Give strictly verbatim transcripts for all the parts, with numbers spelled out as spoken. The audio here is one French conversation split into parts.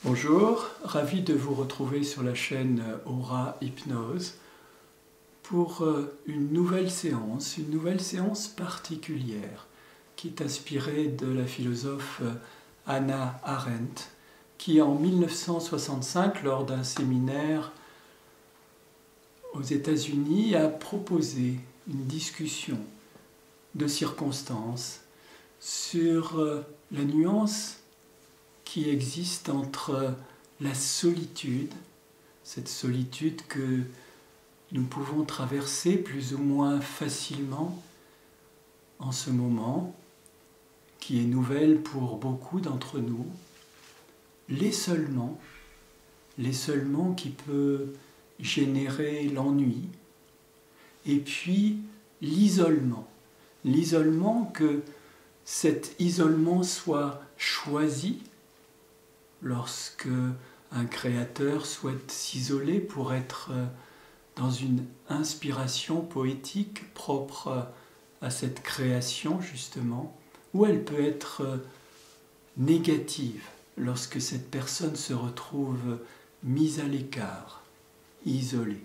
Bonjour, ravi de vous retrouver sur la chaîne Aura Hypnose pour une nouvelle séance, une nouvelle séance particulière qui est inspirée de la philosophe Hannah Arendt qui en mille neuf cent soixante-cinq, lors d'un séminaire aux États-Unis, a proposé une discussion de circonstances sur la nuance qui existe entre la solitude, cette solitude que nous pouvons traverser plus ou moins facilement en ce moment, qui est nouvelle pour beaucoup d'entre nous, l'isolement, l'isolement qui peut générer l'ennui, et puis l'isolement, l'isolement que cet isolement soit choisi. Lorsque un créateur souhaite s'isoler pour être dans une inspiration poétique propre à cette création justement, ou elle peut être négative lorsque cette personne se retrouve mise à l'écart, isolée.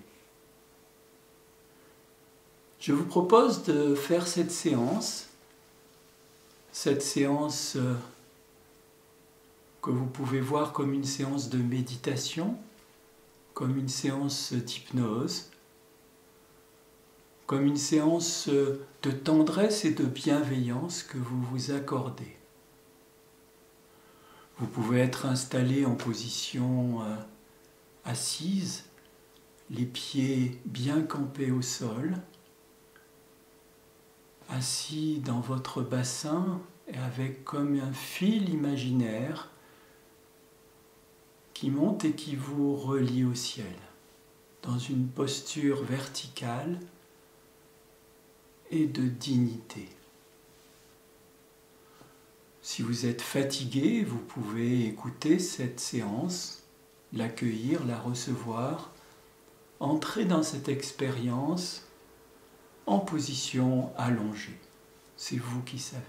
Je vous propose de faire cette séance, cette séance que vous pouvez voir comme une séance de méditation, comme une séance d'hypnose, comme une séance de tendresse et de bienveillance que vous vous accordez. Vous pouvez être installé en position assise, les pieds bien campés au sol, assis dans votre bassin et avec comme un fil imaginaire qui monte et qui vous relie au ciel, dans une posture verticale et de dignité. Si vous êtes fatigué, vous pouvez écouter cette séance, l'accueillir, la recevoir, entrer dans cette expérience en position allongée. C'est vous qui savez.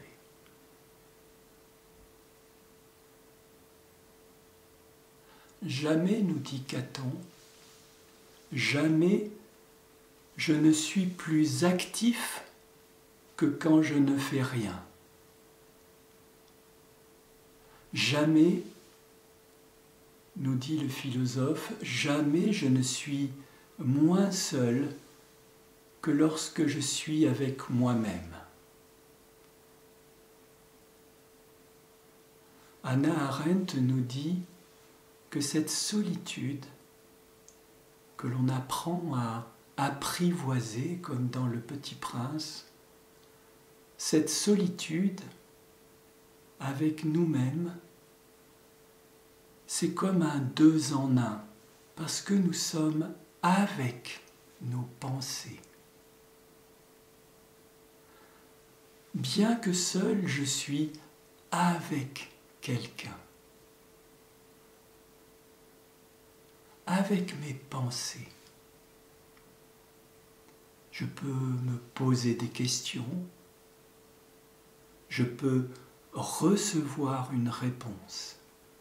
Jamais, nous dit Caton, jamais je ne suis plus actif que quand je ne fais rien. Jamais, nous dit le philosophe, jamais je ne suis moins seul que lorsque je suis avec moi-même. Hannah Arendt nous dit que cette solitude que l'on apprend à apprivoiser comme dans Le Petit Prince, cette solitude avec nous-mêmes, c'est comme un deux en un, parce que nous sommes avec nos pensées. Bien que seul, je suis avec quelqu'un. Avec mes pensées. Je peux me poser des questions, je peux recevoir une réponse.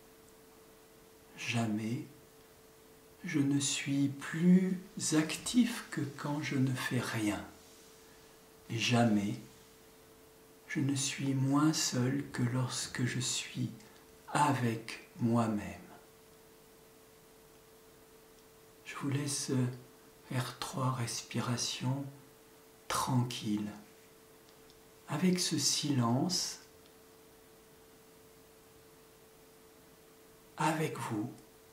Jamais je ne suis plus actif que quand je ne fais rien. Et jamais je ne suis moins seul que lorsque je suis avec moi-même. Je vous laisse faire trois respirations tranquilles, avec ce silence, avec vous,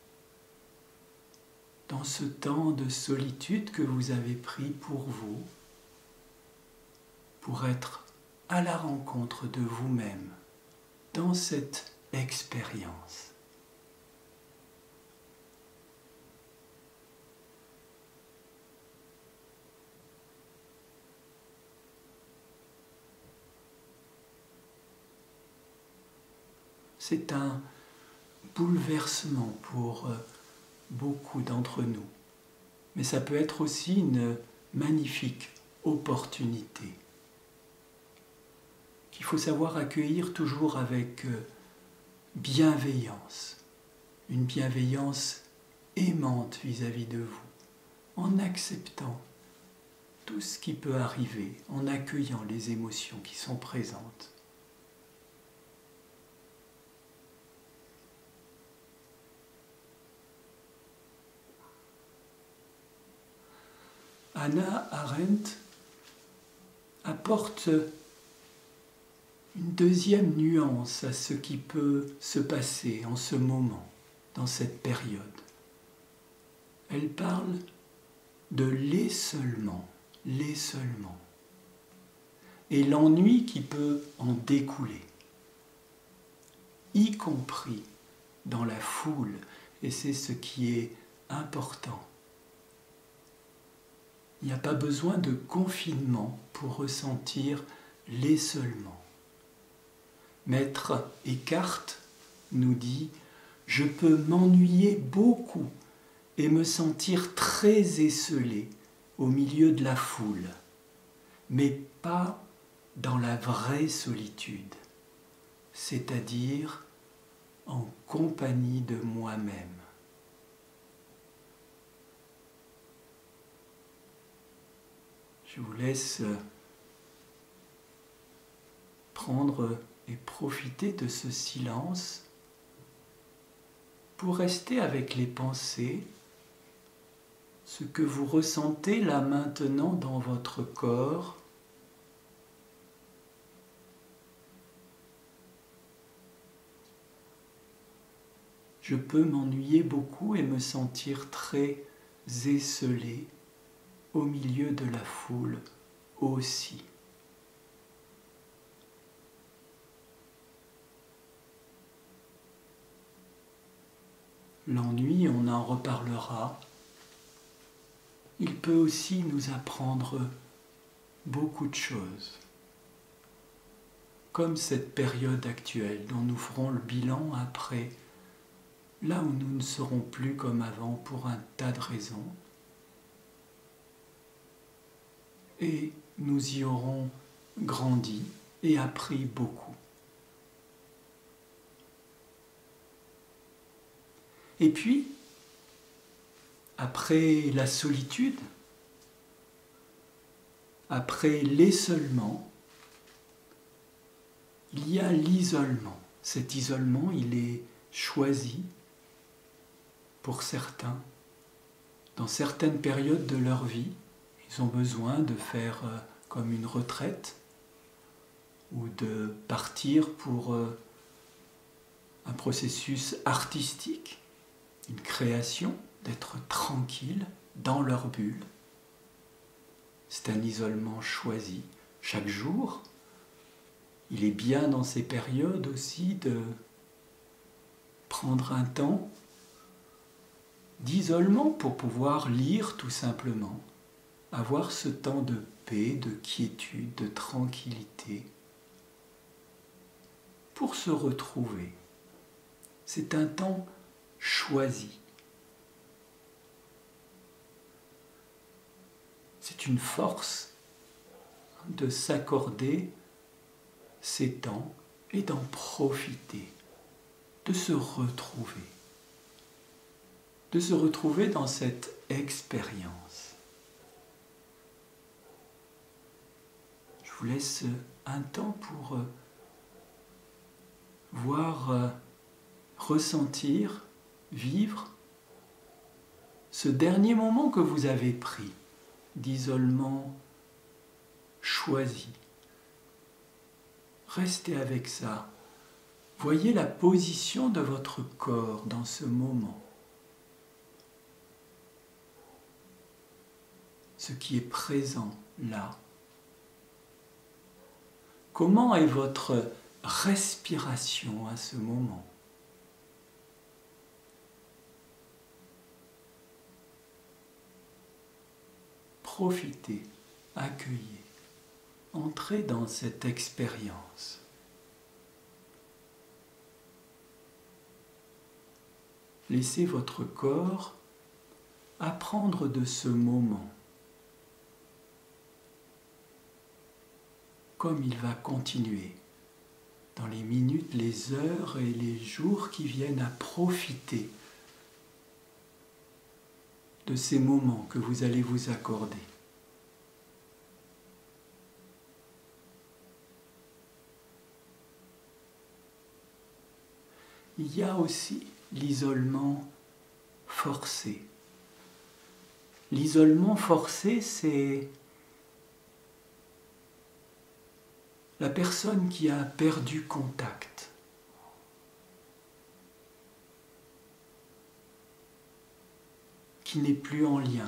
dans ce temps de solitude que vous avez pris pour vous, pour être à la rencontre de vous-même dans cette expérience. C'est un bouleversement pour beaucoup d'entre nous, mais ça peut être aussi une magnifique opportunité qu'il faut savoir accueillir toujours avec bienveillance, une bienveillance aimante vis-à-vis de vous, en acceptant tout ce qui peut arriver, en accueillant les émotions qui sont présentes. Hannah Arendt apporte une deuxième nuance à ce qui peut se passer en ce moment, dans cette période. Elle parle de l'essolement, l'essolement, et l'ennui qui peut en découler, y compris dans la foule, et c'est ce qui est important. Il n'y a pas besoin de confinement pour ressentir l'essolement. Maître Eckhart nous dit « Je peux m'ennuyer beaucoup et me sentir très esselé au milieu de la foule, mais pas dans la vraie solitude, c'est-à-dire en compagnie de moi-même. » Je vous laisse prendre et profiter de ce silence pour rester avec les pensées, ce que vous ressentez là maintenant dans votre corps. Je peux m'ennuyer beaucoup et me sentir très esselé au milieu de la foule aussi. L'ennui, on en reparlera. Il peut aussi nous apprendre beaucoup de choses, comme cette période actuelle dont nous ferons le bilan après, là où nous ne serons plus comme avant pour un tas de raisons. Et nous y aurons grandi et appris beaucoup. Et puis, après la solitude, après l'essolement, il y a l'isolement. Cet isolement, il est choisi pour certains, dans certaines périodes de leur vie. Ils ont besoin de faire euh, comme une retraite ou de partir pour euh, un processus artistique, une création, d'être tranquille dans leur bulle. C'est un isolement choisi. Chaque jour, il est bien dans ces périodes aussi de prendre un temps d'isolement pour pouvoir lire tout simplement, avoir ce temps de paix, de quiétude, de tranquillité, pour se retrouver. C'est un temps choisi. C'est une force de s'accorder ces temps et d'en profiter, de se retrouver, de se retrouver dans cette expérience. Je vous laisse un temps pour voir, ressentir, vivre ce dernier moment que vous avez pris d'isolement choisi. Restez avec ça. Voyez la position de votre corps dans ce moment. Ce qui est présent là. Comment est votre respiration à ce moment? Profitez, accueillez, entrez dans cette expérience. Laissez votre corps apprendre de ce moment, comme il va continuer dans les minutes, les heures et les jours qui viennent à profiter de ces moments que vous allez vous accorder. Il y a aussi l'isolement forcé. L'isolement forcé, c'est la personne qui a perdu contact. Qui n'est plus en lien.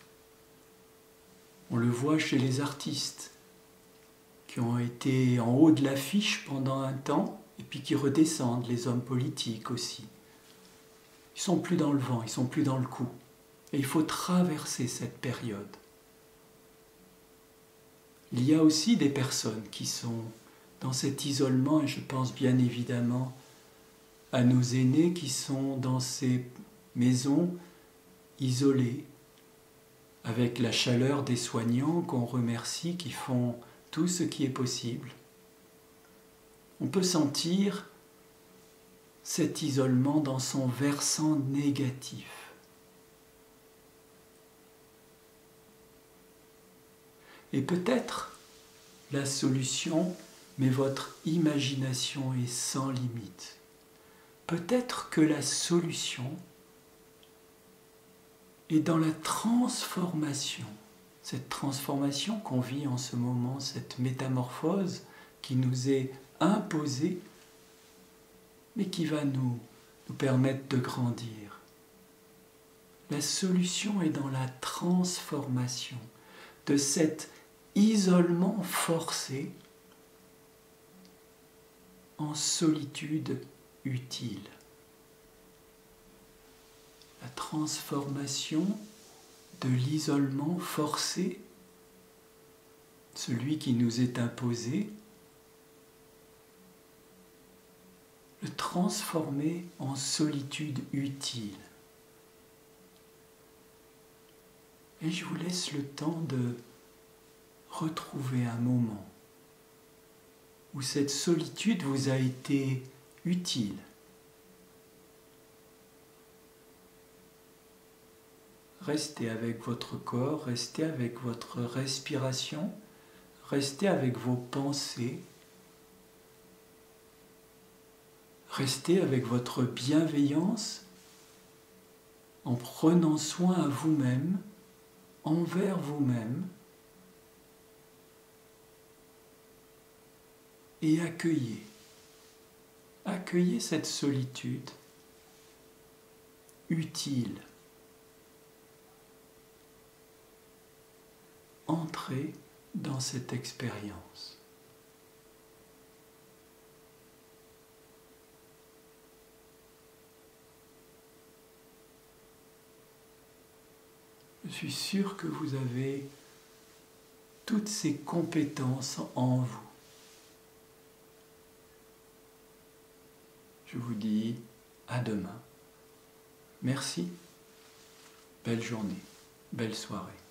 On le voit chez les artistes qui ont été en haut de l'affiche pendant un temps et puis qui redescendent, les hommes politiques aussi. Ils ne sont plus dans le vent, ils ne sont plus dans le coup. Et il faut traverser cette période. Il y a aussi des personnes qui sont dans cet isolement, et je pense bien évidemment à nos aînés qui sont dans ces maisons isolées, avec la chaleur des soignants qu'on remercie, qui font tout ce qui est possible. On peut sentir cet isolement dans son versant négatif. Et peut-être la solution, mais votre imagination est sans limite. Peut-être que la solution est dans la transformation. Cette transformation qu'on vit en ce moment, cette métamorphose qui nous est imposée, mais qui va nous, nous permettre de grandir. La solution est dans la transformation de cet isolement forcé en solitude utile. La transformation de l'isolement forcé, celui qui nous est imposé, le transformer en solitude utile. Et je vous laisse le temps de retrouver un moment où cette solitude vous a été utile. Restez avec votre corps, restez avec votre respiration, restez avec vos pensées, restez avec votre bienveillance en prenant soin à vous-même, envers vous-même, et accueillez, accueillez cette solitude utile. Entrez dans cette expérience. Je suis sûr que vous avez toutes ces compétences en vous. Je vous dis à demain. Merci. Belle journée, belle soirée.